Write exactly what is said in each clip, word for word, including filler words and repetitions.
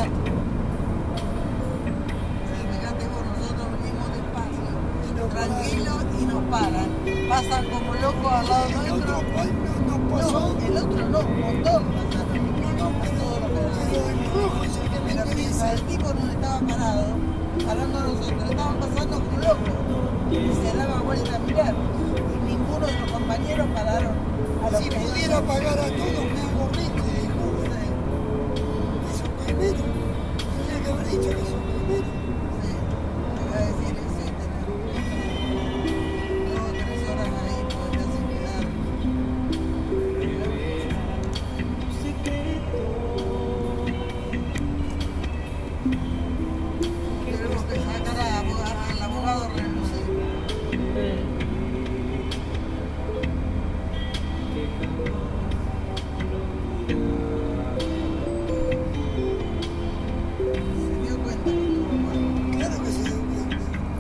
parar. Fíjate vos, nosotros venimos despacio, tranquilos y nos paran. Pasan como locos al lado nuestro. ¿El otro cuál no, no pasó? No, el otro no, un montón pasaron. No, no, A todo lo que da. pero el rojo es el que me Pero interesa. el tipo no estaba parado, parando a nosotros, estaban pasando como locos. Y se daba vuelta a mirar. Y ninguno de los compañeros pararon a los Si que pudiera iban. pagar a todos, me hago rico, dijo. Eso primero. Tendría que haber dicho eso primero. Sí, te voy a decir eso y tener dos o tres horas ahí, podrías sin quedar. Tenemos que sacar a abogado- al abogado relucido. Se dio cuenta que estuvo mal. Claro que se dio cuenta.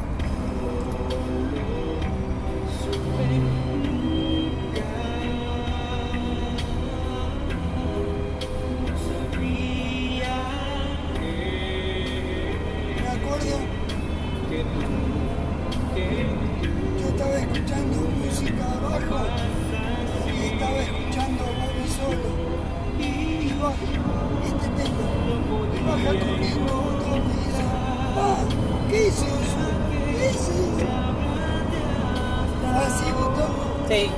Me acuerdo, yo estaba escuchando música abajo y estaba escuchando a Bobby solo. Y va, este tema, y baja corriendo otro y dice, ah, ¿qué es eso? ¿Qué es eso? Así, Gustavo. Sí.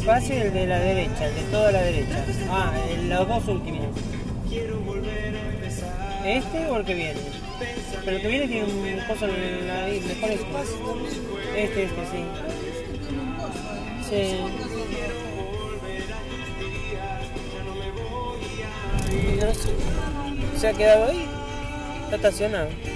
pase el de la derecha, el de toda la derecha. Ah, el- los dos últimos. ¿Este o el que viene? Pero el que viene tiene un coso en la ahí, mejor este. Pase también. Este, este, sí. Tiene un coso ahí. Sí. No sé. ¿Se ha quedado ahí? Está estacionado.